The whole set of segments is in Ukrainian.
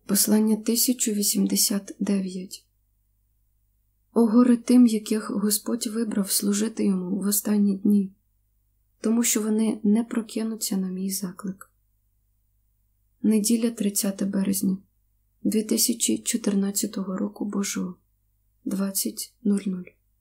Послання 1089. О горе тим, яких Господь вибрав служити йому в останні дні, тому що вони не прокинуться на мій заклик. Неділя 30 березня 2014 року Божого, 20:00.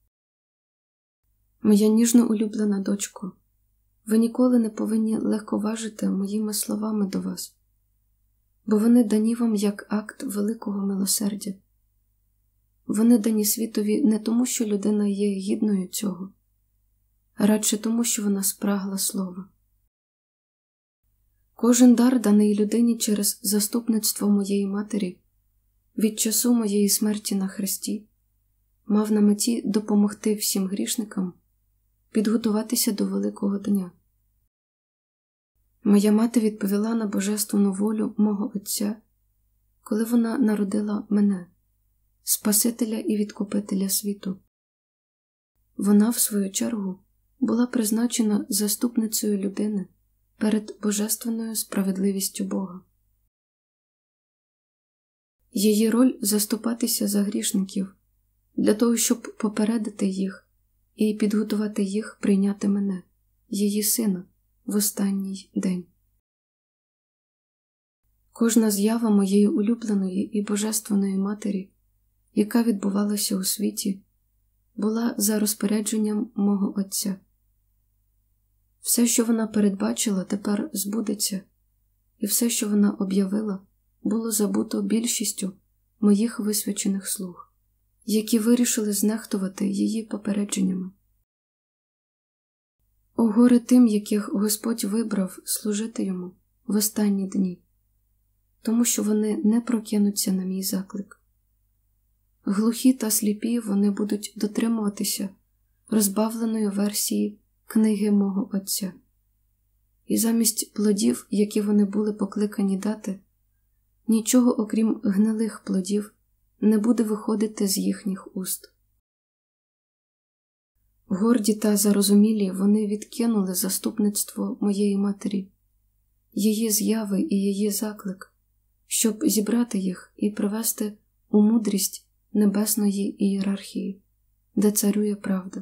Моя ніжно улюблена дочко, ви ніколи не повинні легковажити моїми словами до вас, бо вони дані вам як акт великого милосердя. Вони дані світові не тому, що людина є гідною цього, а радше тому, що вона спрагла слова. Кожен дар, даний людині через заступництво моєї матері, від часу моєї смерті на хресті, мав на меті допомогти всім грішникам підготуватися до великого дня. Моя мати відповіла на божественну волю мого Отця, коли вона народила мене, Спасителя і Відкупителя світу. Вона, в свою чергу, була призначена заступницею людини перед божественною справедливістю Бога. Її роль – заступатися за грішників, для того, щоб попередити їх і підготувати їх прийняти мене, її сина, в останній день. Кожна з'ява моєї улюбленої і божественної матері, яка відбувалася у світі, була за розпорядженням мого Отця. Все, що вона передбачила, тепер збудеться, і все, що вона об'явила, було забуто більшістю моїх висвячених слуг, які вирішили знехтувати її попередженнями. О горе тим, яких Господь вибрав служити йому в останні дні, тому що вони не прокинуться на мій заклик. Глухі та сліпі вони будуть дотримуватися розбавленої версії книги мого Отця. І замість плодів, які вони були покликані дати, нічого окрім гнилих плодів не буде виходити з їхніх уст. Горді та зарозумілі вони відкинули заступництво моєї матері, її зяви і її заклик, щоб зібрати їх і привести у мудрість небесної ієрархії, де царює правда.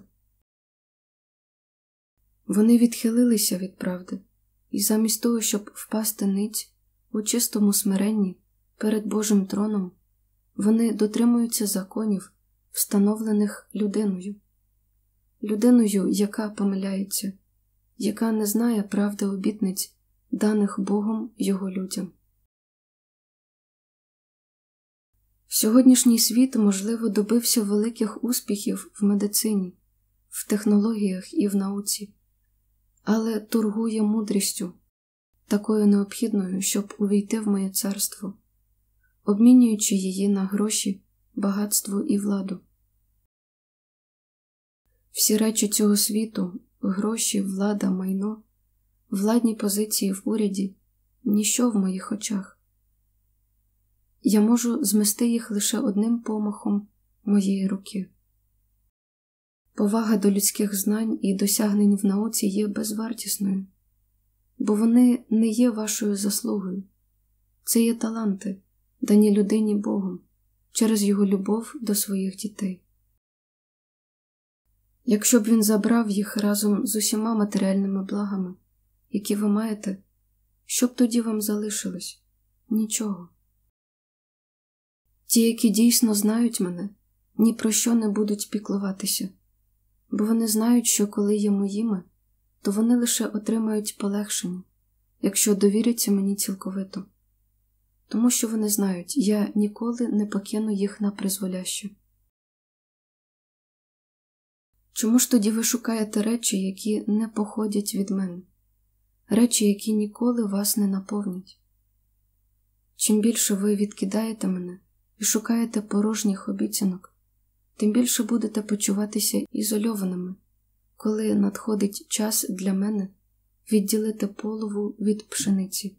Вони відхилилися від правди, і замість того, щоб впасти ниць у чистому смиренні перед Божим троном, вони дотримуються законів, встановлених людиною. Людиною, яка помиляється, яка не знає правди обітниць, даних Богом його людям. Сьогоднішній світ, можливо, добився великих успіхів в медицині, в технологіях і в науці, але торгує мудрістю, такою необхідною, щоб увійти в моє царство, обмінюючи її на гроші, багатство і владу. Всі речі цього світу – гроші, влада, майно, владні позиції в уряді – ніщо в моїх очах. Я можу змести їх лише одним помахом моєї руки. Повага до людських знань і досягнень в науці є безвартісною, бо вони не є вашою заслугою. Це є таланти, дані людині Богом, через його любов до своїх дітей. Якщо б він забрав їх разом з усіма матеріальними благами, які ви маєте, що б тоді вам залишилось? Нічого. Ті, які дійсно знають мене, ні про що не будуть піклуватися, бо вони знають, що коли є моїми, то вони лише отримають полегшення, якщо довіряться мені цілковито. Тому що вони знають, я ніколи не покину їх на призволяще. Чому ж тоді ви шукаєте речі, які не походять від мене? Речі, які ніколи вас не наповнять? Чим більше ви відкидаєте мене і шукаєте порожніх обіцянок, тим більше будете почуватися ізольованими, коли надходить час для мене відділити полову від пшениці.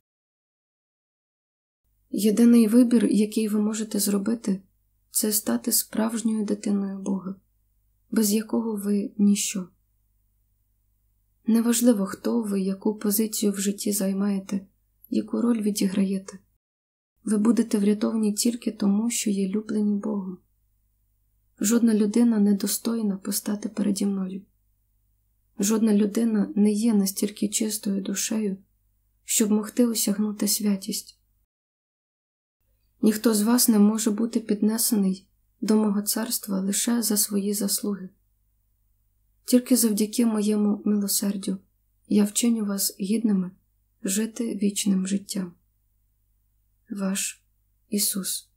Єдиний вибір, який ви можете зробити, це стати справжньою дитиною Бога, без якого ви ніщо. Неважливо, хто ви, яку позицію в житті займаєте, яку роль відіграєте. Ви будете врятовані тільки тому, що є люблені Богом. Жодна людина не достойна постати переді мною. Жодна людина не є настільки чистою душею, щоб могти осягнути святість. Ніхто з вас не може бути піднесений до мого царства лише за свої заслуги. Тільки завдяки моєму милосердю я вчиню вас гідними жити вічним життям. Ваш Ісус.